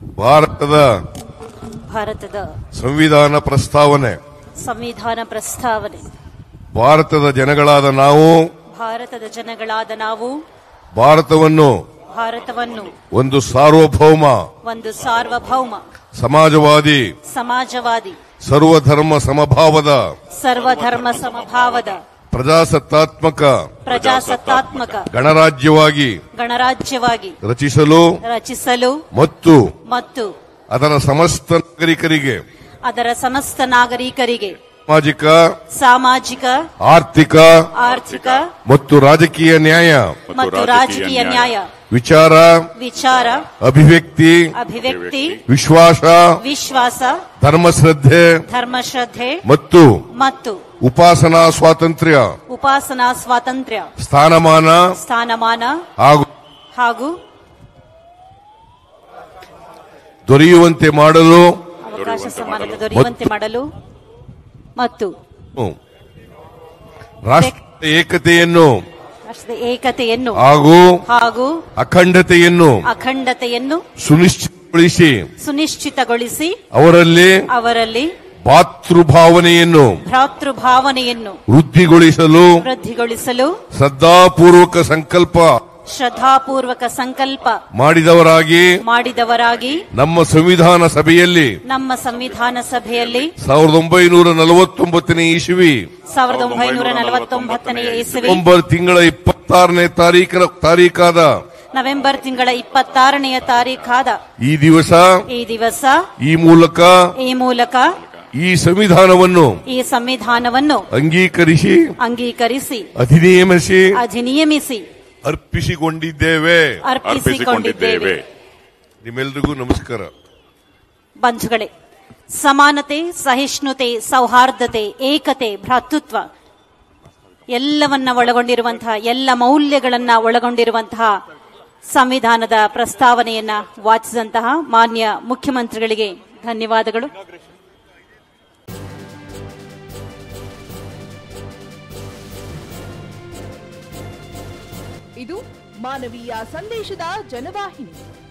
ಭಾರತದ ಸಂವಿಧಾನ ಪ್ರಸ್ತಾವನೆ ಭಾರತದ ಜನಗಳಾದ ನಾವು ಭಾರತವನ್ನು ಒಂದು ಸಾರ್ವಭೌಮ ಸಮಾಜವಾದಿ ಸರ್ವಧರ್ಮ ಸಮಭಾವದ ಪ್ರಜಾಸತ್ತಾತ್ಮಕ ಗಣರಾಜ್ಯವಾಗಿ ರಚಿಸಲು ಮತ್ತು ಅದರ ಸಮಸ್ತ ನಾಗರಿಕರಿಗೆ ಸಾಮಾಜಿಕ ಆರ್ಥಿಕ ಮತ್ತು ರಾಜಕೀಯ ನ್ಯಾಯ ವಿಚಾರ ಅಭಿವ್ಯಕ್ತಿ ವಿಶ್ವಾಸ ಧರ್ಮಶ್ರದ್ಧೆ ಮತ್ತು ಉಪಾಸನಾ ಸ್ವಾತಂತ್ರ್ಯ ಸ್ಥಾನಮಾನ ಹಾಗೂ ದೊರೆಯುವಂತೆ ಮಾಡಲು ಮತ್ತು ರಾಷ್ಟ್ರದ ಏಕತೆಯನ್ನು ಹಾಗೂ ಅಖಂಡತೆಯನ್ನು ಸುನಿಶ್ಚಿತಗೊಳಿಸಿ ಅವರಲ್ಲಿ ಭ್ರಾತೃಭಾವನೆಯನ್ನು ವೃದ್ಧಿಗೊಳಿಸಲು ಶ್ರದ್ಧಾಪೂರ್ವಕ ಸಂಕಲ್ಪ ಮಾಡಿದವರಾಗಿ ನಮ್ಮ ಸಂವಿಧಾನ ಸಭೆಯಲ್ಲಿ 1949ನೇ ಇಸವಿ ನವೆಂಬರ್ ತಿಂಗಳ 26ನೇ ತಾರೀಖಾದ ಈ ದಿವಸ ಈ ಮೂಲಕ ಈ ಸಂವಿಧಾನವನ್ನು ಅಂಗೀಕರಿಸಿ ಅಧಿನಿಯಮಿಸಿ ಅರ್ಪಿಸಿಕೊಂಡಿದ್ದೇವೆ. ನಿಮ್ಮೆಲ್ಲರಿಗೂ ನಮಸ್ಕಾರ. ಬಂಧುಗಳೇ, ಸಮಾನತೆ, ಸಹಿಷ್ಣುತೆ, ಸೌಹಾರ್ದತೆ, ಏಕತೆ, ಭ್ರಾತೃತ್ವ ಎಲ್ಲವನ್ನ ಒಳಗೊಂಡಿರುವಂತಹ, ಎಲ್ಲ ಮೌಲ್ಯಗಳನ್ನ ಒಳಗೊಂಡಿರುವಂತಹ ಸಂವಿಧಾನದ ಪ್ರಸ್ತಾವನೆಯನ್ನ ವಾಚಿಸಿದಂತಹ ಮಾನ್ಯ ಮುಖ್ಯಮಂತ್ರಿಗಳಿಗೆ ಧನ್ಯವಾದಗಳು. ಇದು ಮಾನವೀಯ ಸಂದೇಶದ ಜನವಾಹಿನಿ.